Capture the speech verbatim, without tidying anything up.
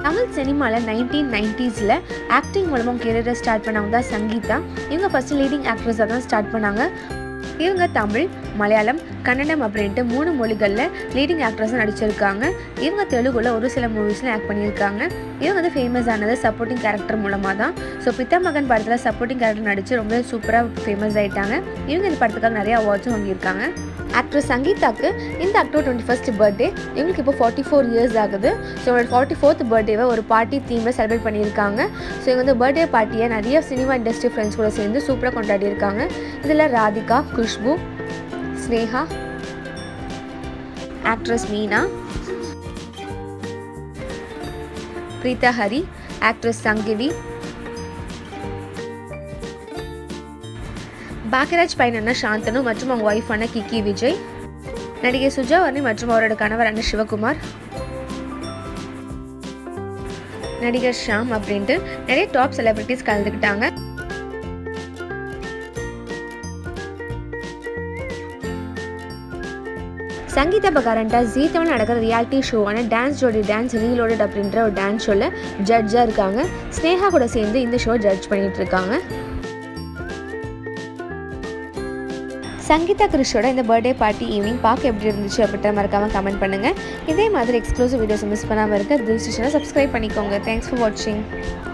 தமிழ் சினிமாவில் nineteen நைன்டீஸில் acting மூலமாக கெரியரை start பண்ணவங்க தான் சங்கீதா. இவங்க ஃபஸ்ட்டு லீடிங் ஆக்ட்ரஸாக தான் ஸ்டார்ட் பண்ணாங்க. இவங்க தமிழ், மலையாளம், கன்னடம் அப்படின்ட்டு மூணு மொழிகளில் லீடிங் ஆக்ட்ரஸாக நடிச்சிருக்காங்க. இவங்க தெலுங்குல ஒரு சில மூவிஸில் ஆக்ட் பண்ணியிருக்காங்க. இவங்க வந்து ஃபேமஸ் ஆனது சப்போர்ட்டிங் கேரக்டர் மூலமாக தான். ஸோ பித்தா மகன் படத்தில் சப்போர்ட்டிங் கேரக்டர் நடித்து ரொம்ப சூப்பராக ஃபேமஸ் ஆகிட்டாங்க. இவங்க இந்த படத்துக்காக நிறைய அவார்ட்ஸும் வாங்கியிருக்காங்க. ஆக்ட்ரஸ் சங்கீதாக்கு இந்த அக்டோபர் டுவெண்ட்டி ஃபஸ்ட் பர்த்டே. இவங்களுக்கு இப்போ ஃபார்ட்டி ஃபோர் இயர்ஸ் ஆகுது. ஸோ இவங்களோட ஃபார்ட்டி ஃபோர்த் பர்த்டேவை ஒரு பார்ட்டி தீமில் செலிப்ரேட் பண்ணியிருக்காங்க. ஸோ இவங்க வந்து பர்த்டே பார்ட்டியை நிறைய சினிமா இண்டஸ்ட்ரி ஃப்ரெண்ட்ஸ் கூட சேர்ந்து சூப்பராக கொண்டாடியிருக்காங்க. இதில் ராதிகா, குஷ்பு, ஸ்னேகா, ஆக்ட்ரஸ் மீனா, பிரீதா ஹரி, ஆக்ட்ரஸ் சங்கிவி, பாக்கியராஜ் பையனான சாந்தனு மற்றும் அவங்க ஒய்ஃபான கிக்கி விஜய், நடிகை சுஜாவர்ணி மற்றும் அவரோட கணவரான சிவகுமார், நடிகர் ஷாம் அப்படின்ட்டு நிறைய டாப் செலிபிரிட்டிஸ் கலந்துக்கிட்டாங்க. சங்கீதா இப்போ கரண்டாக ஜீ தமிழ் நடக்கிற ரியாலிட்டி ஷோவான டான்ஸ் ஜோடி டான்ஸ் ரீலோடட் அப்படின்ற ஒரு டான்ஸ் ஷோவில் ஜட்ஜாக இருக்காங்க. ஸ்னேகா கூட சேர்ந்து இந்த ஷோ ஜட்ஜ் பண்ணிட்டு இருக்காங்க. சங்கீதா கிருஷோட இந்த பர்த்டே பார்ட்டி ஈவினிங் பார்க்க எப்படி இருந்துச்சு அப்படின்ற மறக்காமல் கமெண்ட் பண்ணுங்கள். இதே மாதிரி எக்ஸ்க்ளூசிவ் வீடியோஸ் மிஸ் பண்ணாமல் இருக்க தில் ஸ்டேஷனை சப்ஸ்கிரைப் பண்ணிக்கோங்க. தேங்க்ஸ் ஃபார் வாட்சிங்.